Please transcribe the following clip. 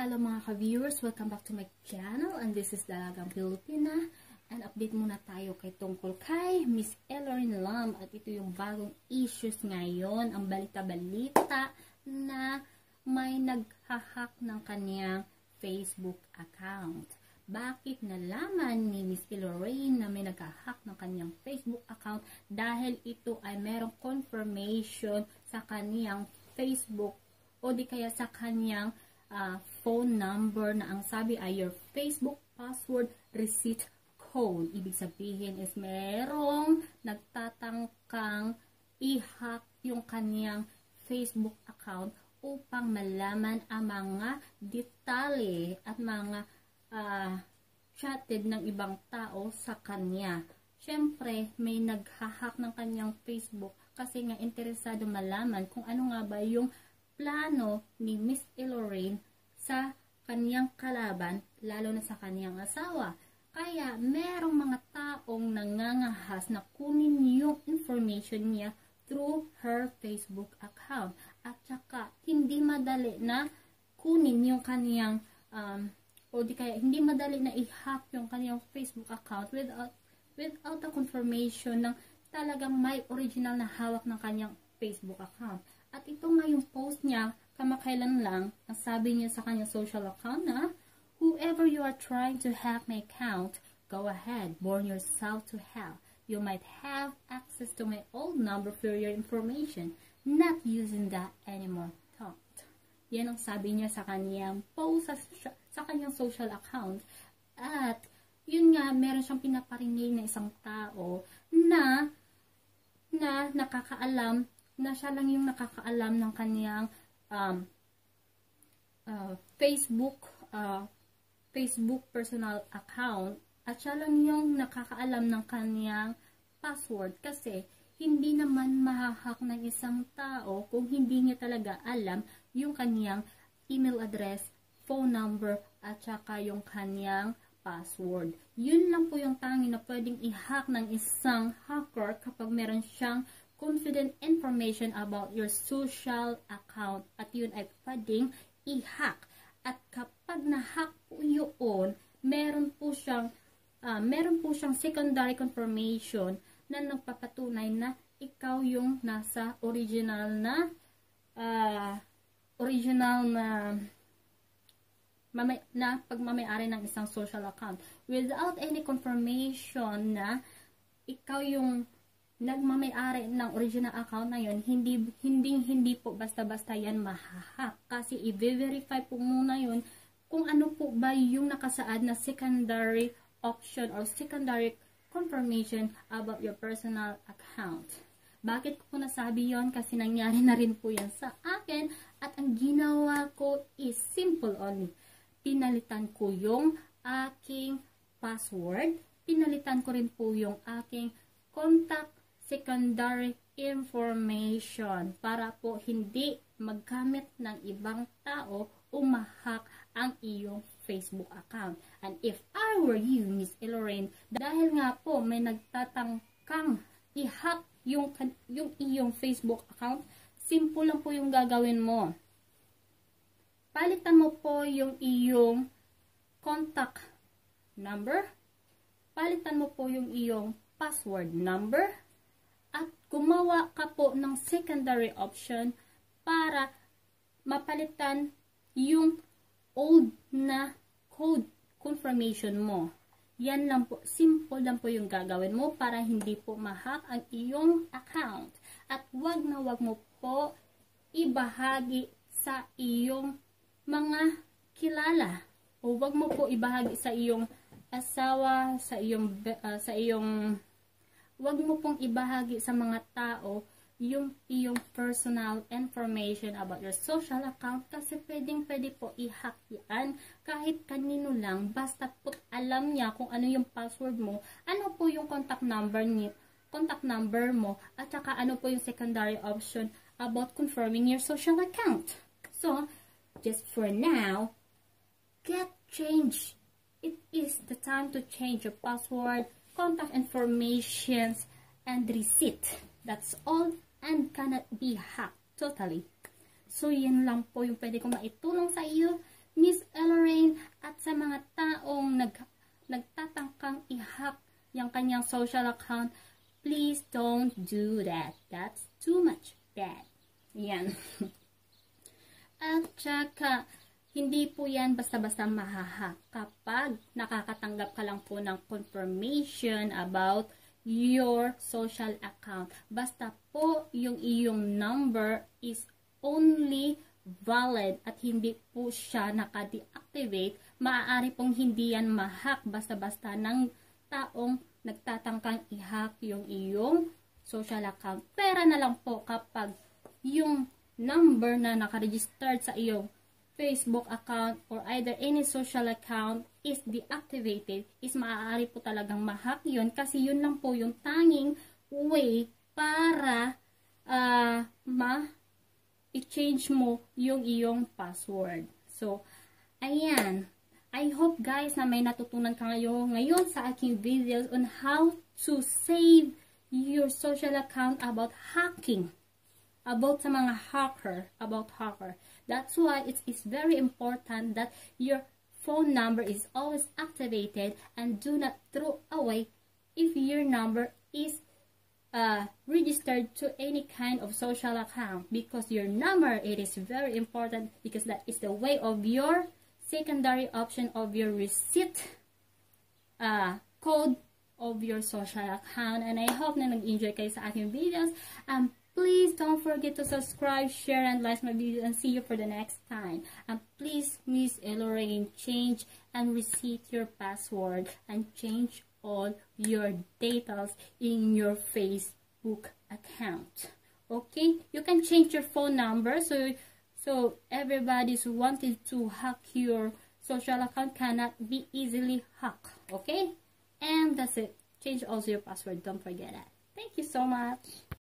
Hello mga ka-viewers, welcome back to my channel and this is Dalagang Pilipina and update muna tayo kay tungkol kay Miss Elorin Lam at ito yung bagong issues ngayon, ang balita-balita na may naghahack ng kanyang Facebook account. Bakit nalaman ni Miss Elorin na may naghahack ng kanyang Facebook account? Dahil ito ay merong confirmation sa kanyang Facebook o di kaya sa kanyang phone number na ang sabi ay your Facebook password receipt code. Ibig sabihin is merong nagtatangkang i-hack yung kanyang Facebook account upang malaman ang mga detalye at mga chatted ng ibang tao sa kanya. Siyempre, may naghahack ng kanyang Facebook kasi nga interesado malaman kung ano nga ba yung plano ni Miss Elorin sa kanyang kalaban, lalo na sa kanyang asawa. Kaya merong mga taong nangangahas na kunin yung information niya through her Facebook account. At saka hindi madali na kunin yung kanyang o di kaya hindi madali na i-hack yung kanyang Facebook account without a confirmation ng talagang may original na hawak ng kanyang Facebook account. At ito nga yung post niya, kamakailan lang, ang sabi niya sa kanyang social account na, whoever you are trying to hack my account, go ahead, burn yourself to hell. You might have access to my old number for your information, not using that anymore. Yan ang sabi niya sa kanyang post sa kanyang social account. At yun nga, meron siyang pinaparinig na isang tao na nakakaalam na siya lang yung nakakaalam ng kanyang Facebook personal account at siya lang yung nakakaalam ng kanyang password kasi hindi naman mahahack ng isang tao kung hindi niya talaga alam yung kanyang email address, phone number at saka yung kanyang password. Yun lang po yung tanging na pwedeng i-hack ng isang hacker kapag meron siyang confident information about your social account at yun ay pwedeng i-hack. At kapag na-hack po yun, meron po siyang secondary confirmation na nagpapatunay na ikaw yung nasa original na pagmamayari ng isang social account without any confirmation na ikaw yung nagmamayari ng original account na yun, hindi po basta-basta yan mahahack. Kasi i-verify po muna yun kung ano po ba yung nakasaad na secondary option or secondary confirmation about your personal account. Bakit ko po nasabi yon? Kasi nangyari na rin po yan sa akin at ang ginawa ko is simple only. Pinalitan ko yung aking password, pinalitan ko rin po yung aking contact secondary information para po hindi maggamit ng ibang tao o ma-hack ang iyong Facebook account. And if I were you, Miss Elorin, dahil nga po may nagtatangkang i-hack yung iyong Facebook account, simple lang po yung gagawin mo. Palitan mo po yung iyong contact number, palitan mo po yung iyong password number, at gumawa ka po ng secondary option para mapalitan yung old na code confirmation mo. Yan lang po, simple lang po yung gagawin mo para hindi po ma-hack ang iyong account. At wag mo po ibahagi sa iyong mga kilala o wag mo po ibahagi sa iyong asawa, wag mo pong ibahagi sa mga tao yung iyong personal information about your social account kasi pwede po i-hack yan kahit kanino lang basta po alam niya kung ano yung password mo, ano po yung contact number mo at saka ano po yung secondary option about confirming your social account. So, just for now, get changed. It is the time to change your password, contact informations, and receipt. That's all and cannot be hacked totally. So, yan lang po yung pwede kong maitulong sa iyo, Miss kanyang social account, please don't do that. That's too much bad. Yan. At saka, hindi po yan basta-basta mahahack kapag nakakatanggap ka lang po ng confirmation about your social account. Basta po yung iyong number is only valid at hindi po siya naka-deactivate, maaari pong hindi yan mahack basta-basta ng taong nagtatangkang i-hack yung iyong social account. Pera na lang po kapag yung number na naka-registered sa iyong Facebook account or either any social account is deactivated, is maaari po talagang ma-hack yun kasi yun lang po yung tanging way para i-change mo yung iyong password. So, ayan. I hope guys na may natutunan ka ngayon sa aking videos on how to save your social account about hacking. About sa mga hacker. That's why it's very important that your phone number is always activated and do not throw away if your number is registered to any kind of social account, because your number, it is very important because that is the way of your secondary option of your receipt code of your social account. And I hope na nag-enjoy kayo sa aking videos. Please don't forget to subscribe, share, and like my video, and see you for the next time. And please, Miss Lorraine, change and reset your password and change all your details in your Facebook account. Okay? You can change your phone number so everybody's wanted to hack your social account cannot be easily hacked. Okay? And that's it. Change also your password. Don't forget that. Thank you so much.